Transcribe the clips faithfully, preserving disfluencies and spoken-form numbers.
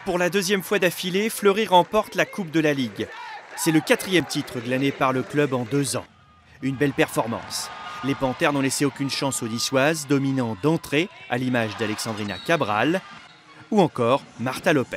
Pour la deuxième fois d'affilée, Fleury remporte la Coupe de la Ligue. C'est le quatrième titre glané par le club en deux ans. Une belle performance. Les Panthères n'ont laissé aucune chance aux Niçoises, dominant d'entrée à l'image d'Alexandrina Cabral ou encore Marta Lopez.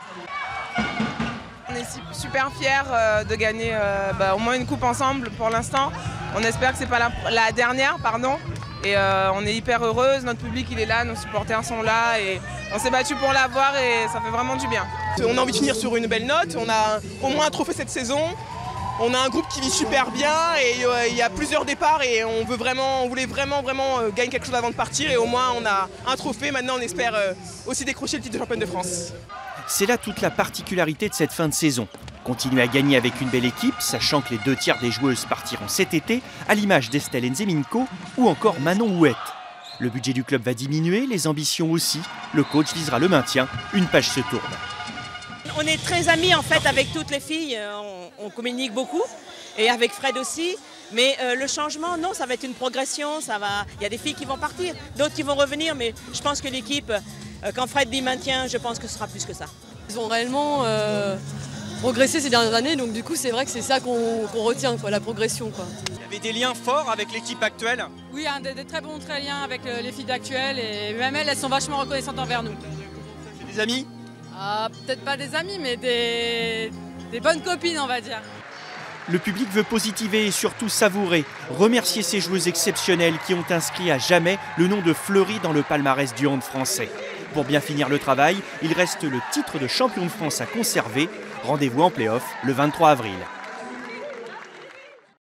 On est super fiers de gagner euh, bah, au moins une coupe ensemble pour l'instant. On espère que ce n'est pas la, la dernière, pardon. Et euh, on est hyper heureuse, notre public il est là, nos supporters sont là et on s'est battu pour l'avoir et ça fait vraiment du bien. On a envie de finir sur une belle note, on a au moins un trophée cette saison. On a un groupe qui vit super bien et euh, il y a plusieurs départs et on, veut vraiment, on voulait vraiment, vraiment euh, gagner quelque chose avant de partir et au moins on a un trophée. Maintenant on espère euh, aussi décrocher le titre de championne de France. C'est là toute la particularité de cette fin de saison. Continuer à gagner avec une belle équipe, sachant que les deux tiers des joueuses partiront cet été, à l'image d'Estelle Nzeminko ou encore Manon Houette. Le budget du club va diminuer, les ambitions aussi. Le coach visera le maintien, une page se tourne. On est très amis en fait avec toutes les filles, on, on communique beaucoup et avec Fred aussi. Mais euh, le changement, non, ça va être une progression, ça va. Il y a des filles qui vont partir, d'autres qui vont revenir, mais je pense que l'équipe, euh, quand Fred dit maintien, je pense que ce sera plus que ça. Ils ont réellement euh, progressé ces dernières années, donc du coup c'est vrai que c'est ça qu'on qu'on retient, quoi, la progression, quoi. Il y avait des liens forts avec l'équipe actuelle? Oui, hein, des, des très bons très liens avec euh, les filles actuelles et même elles, elles sont vachement reconnaissantes envers nous. C'est des amis? Ah, peut-être pas des amis, mais des, des bonnes copines, on va dire. Le public veut positiver et surtout savourer, remercier ces joueuses exceptionnelles qui ont inscrit à jamais le nom de Fleury dans le palmarès du hand français. Pour bien finir le travail, il reste le titre de champion de France à conserver. Rendez-vous en play-off le vingt-trois avril.